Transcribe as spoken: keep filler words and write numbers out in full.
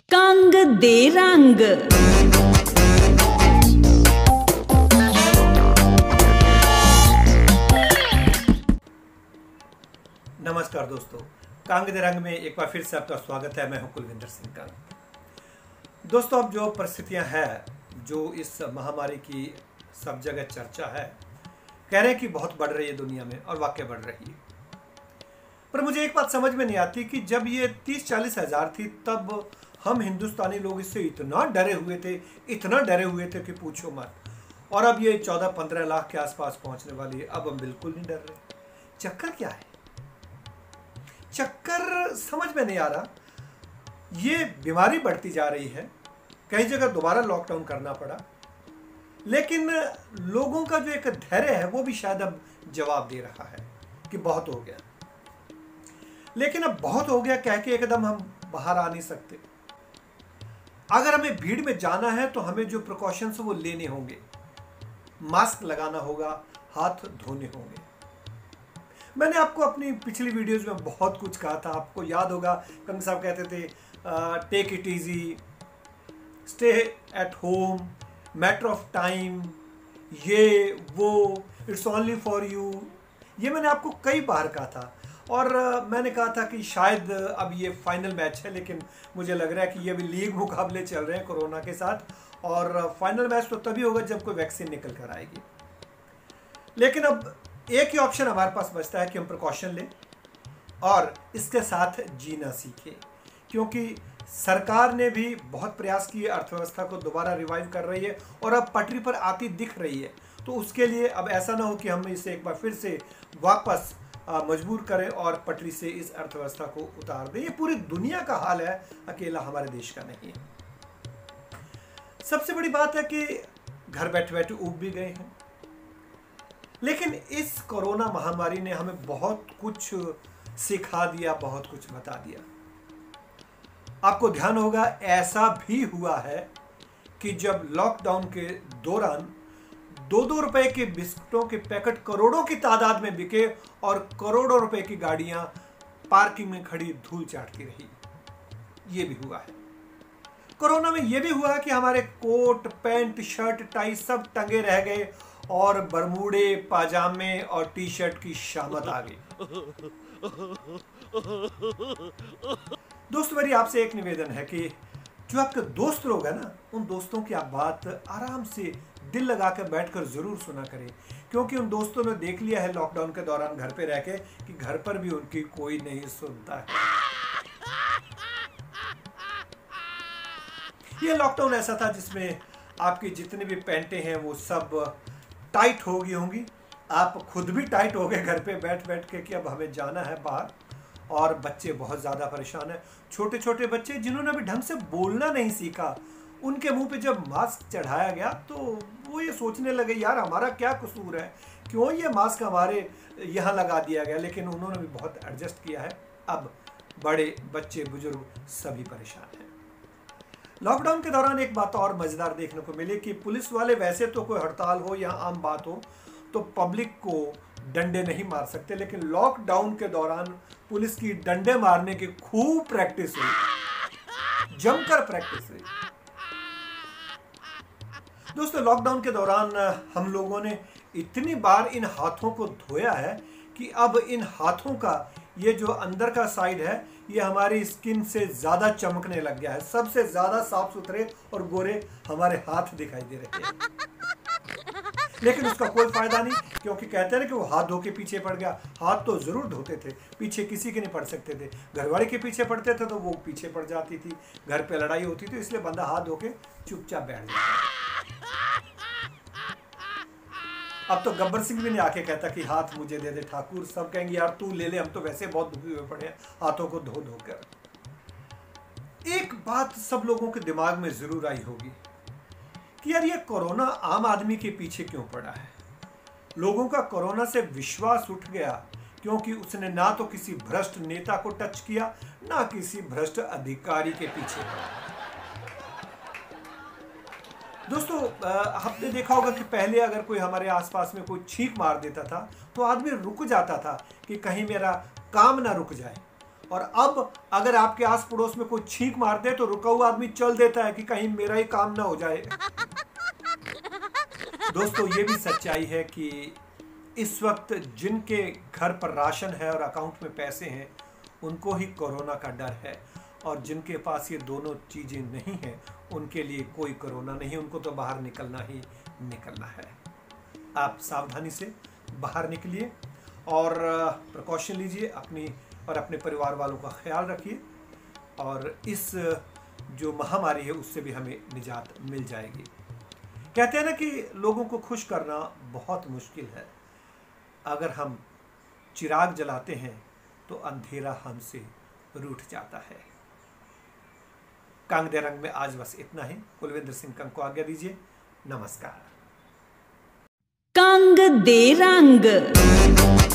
कंग दे रंग। नमस्कार दोस्तों, कांग दे रंग में एक बार फिर से आपका स्वागत है। मैं हूं कुलविंदर सिंह कंग। दोस्तों, अब जो परिस्थितियां हैं, जो इस महामारी की सब जगह चर्चा है, कह रहे हैं कि बहुत बढ़ रही है दुनिया में, और वाकई बढ़ रही है। पर मुझे एक बात समझ में नहीं आती कि जब ये तीस चालीस हजार थी, तब हम हिंदुस्तानी लोग इससे इतना डरे हुए थे इतना डरे हुए थे कि पूछो मत। और अब ये चौदह पंद्रह लाख के आसपास पहुंचने वाली है। अब हम बिल्कुल नहीं डर रहे। चक्कर क्या है? चक्कर समझ में नहीं आ रहा। ये बीमारी बढ़ती जा रही है, कई जगह दोबारा लॉकडाउन करना पड़ा, लेकिन लोगों का जो एक धैर्य है वो भी शायद अब जवाब दे रहा है कि बहुत हो गया। लेकिन अब बहुत हो गया कह के एकदम हम बाहर आ नहीं सकते। अगर हमें भीड़ में जाना है तो हमें जो प्रिकॉशंस वो लेने होंगे। मास्क लगाना होगा, हाथ धोने होंगे। मैंने आपको अपनी पिछली वीडियोस में बहुत कुछ कहा था। आपको याद होगा, कंग साहब कहते थे take it easy, stay at home, matter of time, ये वो, इट्स ओनली फॉर यू। ये मैंने आपको कई बार कहा था। और uh, मैंने कहा था कि शायद अब ये फाइनल मैच है, लेकिन मुझे लग रहा है कि ये भी लीग मुकाबले चल रहे हैं कोरोना के साथ, और फाइनल मैच तो तभी होगा जब कोई वैक्सीन निकल कर आएगी। लेकिन अब एक ही ऑप्शन हमारे पास बचता है कि हम प्रिकॉशन लें और इसके साथ जीना सीखें, क्योंकि सरकार ने भी बहुत प्रयास किए, अर्थव्यवस्था को दोबारा रिवाइव कर रही है और अब पटरी पर आती दिख रही है। तो उसके लिए अब ऐसा ना हो कि हम इसे एक बार फिर से वापस मजबूर करें और पटरी से इस अर्थव्यवस्था को उतार दें। ये पूरी दुनिया का हाल है, अकेला हमारे देश का नहीं है। सबसे बड़ी बात है कि घर बैठे बैठे ऊब भी गए हैं, लेकिन इस कोरोना महामारी ने हमें बहुत कुछ सिखा दिया, बहुत कुछ बता दिया। आपको ध्यान होगा, ऐसा भी हुआ है कि जब लॉकडाउन के दौरान दो दो रुपए के बिस्कुटों के पैकेट करोड़ों की तादाद में बिके और करोड़ों रुपए की गाड़ियां पार्किंग में खड़ी धूल चाटती रही। ये भी हुआ है। कोरोना में यह भी हुआ कि हमारे कोट, पैंट, शर्ट, टाई सब टंगे रह गए और बरमूडे, पाजामे और टी शर्ट की शामत आ गई। दोस्तों, मेरी आपसे एक निवेदन है कि जो आपके दोस्त लोग हैं ना, उन दोस्तों की आप बात आराम से दिल लगाकर बैठकर जरूर सुना करें, क्योंकि उन दोस्तों ने देख लिया है लॉकडाउन के दौरान घर पे रह के कि घर पर भी उनकी कोई नहीं सुनता है। ये लॉकडाउन ऐसा था जिसमें आपकी जितनी भी पैंटें हैं वो सब टाइट हो गई होंगी। आप खुद भी टाइट हो गए घर पे बैठ बैठ के कि अब हमें जाना है बाहर। और बच्चे बहुत ज़्यादा परेशान हैं। छोटे छोटे बच्चे जिन्होंने अभी ढंग से बोलना नहीं सीखा, उनके मुंह पे जब मास्क चढ़ाया गया तो वो ये सोचने लगे, यार हमारा क्या कसूर है, क्यों ये मास्क हमारे यहाँ लगा दिया गया। लेकिन उन्होंने भी बहुत एडजस्ट किया है। अब बड़े, बच्चे, बुजुर्ग सभी परेशान हैं। लॉकडाउन के दौरान एक बात और मजेदार देखने को मिली कि पुलिस वाले, वैसे तो कोई हड़ताल हो या आम बात हो तो पब्लिक को डंडे नहीं मार सकते, लेकिन लॉकडाउन के दौरान पुलिस की डंडे मारने की खूब प्रैक्टिस हुई, जमकर प्रैक्टिस हुई। दोस्तों, लॉकडाउन के दौरान हम लोगों ने इतनी बार इन हाथों को धोया है कि अब इन हाथों का ये जो अंदर का साइड है, ये हमारी स्किन से ज्यादा चमकने लग गया है। सबसे ज्यादा साफ सुथरे और गोरे हमारे हाथ दिखाई दे रहे हैं। लेकिन उसका कोई फायदा नहीं, क्योंकि कहते हैं कि वो हाथ धो के पीछे पड़ गया। हाथ तो जरूर धोते थे, पीछे किसी के नहीं पड़ सकते थे। घरवाली के पीछे पड़ते थे तो वो पीछे पड़ जाती थी, घर पे लड़ाई होती थी, इसलिए बंदा हाथ धो के चुपचाप बैठ जाता। अब तो गब्बर सिंह भी नहीं आके कहता कि हाथ मुझे दे दे ठाकुर। सब कहेंगे यार तू ले ले, हम तो वैसे बहुत दुखी हुए पड़े हैं हाथों को धो धो कर। एक बात सब लोगों के दिमाग में जरूर आई होगी कि यार ये कोरोना आम आदमी के पीछे क्यों पड़ा है। लोगों का कोरोना से विश्वास उठ गया, क्योंकि उसने ना तो किसी भ्रष्ट नेता को टच किया, ना किसी भ्रष्ट अधिकारी के पीछे पड़ा। दोस्तों, आपने देखा होगा कि पहले अगर कोई हमारे आसपास में कोई छींक मार देता था तो आदमी रुक जाता था कि कहीं मेरा काम ना रुक जाए। और अब अगर आपके आस पड़ोस में कोई छींक मार दे तो रुका हुआ आदमी चल देता है कि कहीं मेरा ही काम ना हो जाए। दोस्तों, ये भी सच्चाई है कि इस वक्त जिनके घर पर राशन है और अकाउंट में पैसे हैं उनको ही कोरोना का डर है, और जिनके पास ये दोनों चीज़ें नहीं हैं उनके लिए कोई कोरोना नहीं, उनको तो बाहर निकलना ही निकलना है। आप सावधानी से बाहर निकलिए और प्रिकॉशन लीजिए, अपनी और अपने परिवार वालों का ख्याल रखिए, और इस जो महामारी है उससे भी हमें निजात मिल जाएगी। कहते हैं ना कि लोगों को खुश करना बहुत मुश्किल है। अगर हम चिराग जलाते हैं तो अंधेरा हमसे रूठ जाता है। कंग दे रंग में आज बस इतना ही। कुलविंदर सिंह कंग को आज्ञा दीजिए। नमस्कार। कंग दे रंग।